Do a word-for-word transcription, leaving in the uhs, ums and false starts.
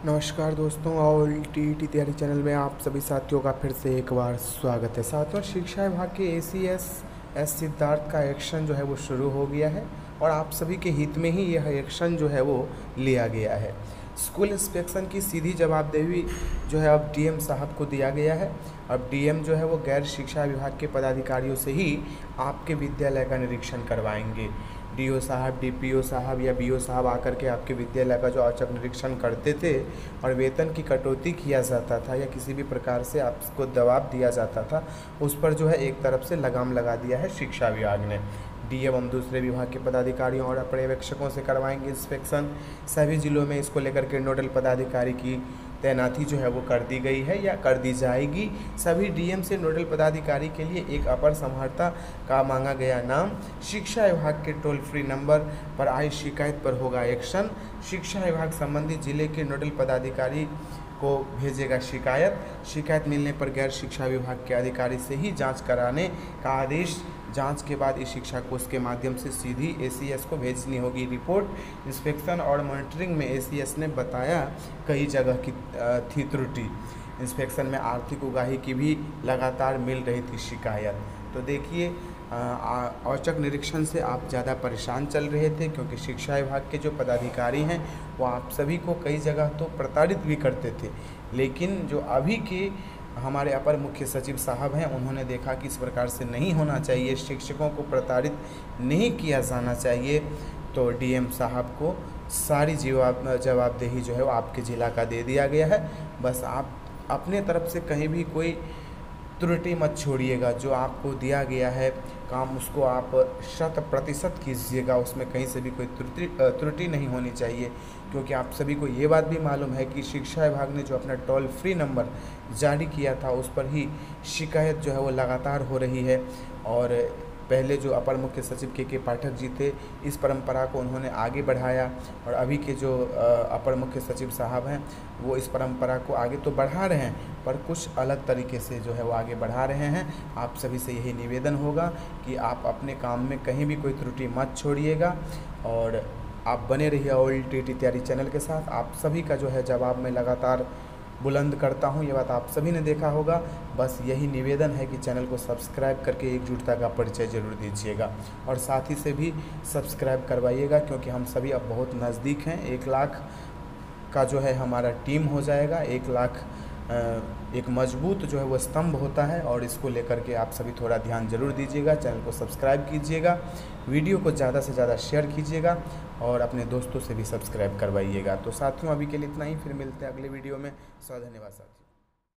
नमस्कार दोस्तों, और टी ई टी तैयारी चैनल में आप सभी साथियों का फिर से एक बार स्वागत है। साथियों, शिक्षा विभाग के A C S S Siddharth का एक्शन जो है वो शुरू हो गया है और आप सभी के हित में ही यह एक्शन जो है वो लिया गया है। स्कूल इंस्पेक्शन की सीधी जवाबदेही जो है अब डी एम साहब को दिया गया है। अब डी एम जो है वो गैर शिक्षा विभाग के पदाधिकारियों से ही आपके विद्यालय का निरीक्षण करवाएंगे। डी ओ साहब, डी पी ओ साहब या बी ओ साहब आकर के आपके विद्यालय का जो औचक निरीक्षण करते थे और वेतन की कटौती किया जाता था या किसी भी प्रकार से आपको दबाव दिया जाता था, उस पर जो है एक तरफ से लगाम लगा दिया है शिक्षा विभाग ने। डी एम दूसरे विभाग के पदाधिकारियों और पर्यवेक्षकों से करवाएंगे इंस्पेक्शन। सभी जिलों में इसको लेकर के नोडल पदाधिकारी की तैनाती जो है वो कर दी गई है या कर दी जाएगी। सभी डी एम से नोडल पदाधिकारी के लिए एक अपर संहर्ता का मांगा गया नाम। शिक्षा विभाग के टोल फ्री नंबर पर आई शिकायत पर होगा एक्शन। शिक्षा विभाग संबंधित जिले के नोडल पदाधिकारी को भेजेगा शिकायत। शिकायत मिलने पर गैर शिक्षा विभाग के अधिकारी से ही जांच कराने का आदेश। जांच के बाद इस शिक्षा कोष के माध्यम से सीधी ए सी एस को भेजनी होगी रिपोर्ट। इंस्पेक्शन और मॉनिटरिंग में ए सी एस ने बताया कई जगह की थी त्रुटि। इंस्पेक्शन में आर्थिक उगाही की भी लगातार मिल रही थी शिकायत। तो देखिए, औचक निरीक्षण से आप ज़्यादा परेशान चल रहे थे क्योंकि शिक्षा विभाग के जो पदाधिकारी हैं वो आप सभी को कई जगह तो प्रताड़ित भी करते थे, लेकिन जो अभी के हमारे अपर मुख्य सचिव साहब हैं उन्होंने देखा कि इस प्रकार से नहीं होना चाहिए, शिक्षकों को प्रताड़ित नहीं किया जाना चाहिए। तो डी एम साहब को सारी जवाब जवाबदेही जो है वो आपके ज़िला का दे दिया गया है। बस आप अपने तरफ से कहीं भी कोई त्रुटि मत छोड़िएगा। जो आपको दिया गया है काम उसको आप शत प्रतिशत कीजिएगा, उसमें कहीं से भी कोई त्रुटि त्रुटि नहीं होनी चाहिए। क्योंकि आप सभी को ये बात भी मालूम है कि शिक्षा विभाग ने जो अपना टोल फ्री नंबर जारी किया था उस पर ही शिकायत जो है वो लगातार हो रही है। और पहले जो अपर मुख्य सचिव के के पाठक जी थे, इस परंपरा को उन्होंने आगे बढ़ाया और अभी के जो अपर मुख्य सचिव साहब हैं वो इस परंपरा को आगे तो बढ़ा रहे हैं पर कुछ अलग तरीके से जो है वो आगे बढ़ा रहे हैं। आप सभी से यही निवेदन होगा कि आप अपने काम में कहीं भी कोई त्रुटि मत छोड़िएगा और आप बने रहिए ऑल टी ई टी तैयारी चैनल के साथ। आप सभी का जो है जवाब मैं लगातार बुलंद करता हूं, ये बात आप सभी ने देखा होगा। बस यही निवेदन है कि चैनल को सब्सक्राइब करके एकजुटता का परिचय जरूर दीजिएगा और साथी से भी सब्सक्राइब करवाइएगा क्योंकि हम सभी अब बहुत नज़दीक हैं। एक लाख का जो है हमारा टीम हो जाएगा। एक लाख एक मजबूत जो है वो स्तंभ होता है और इसको लेकर के आप सभी थोड़ा ध्यान जरूर दीजिएगा। चैनल को सब्सक्राइब कीजिएगा, वीडियो को ज़्यादा से ज़्यादा शेयर कीजिएगा और अपने दोस्तों से भी सब्सक्राइब करवाइएगा। तो साथियों, अभी के लिए इतना ही, फिर मिलते हैं अगले वीडियो में। सौ धन्यवाद साथियों।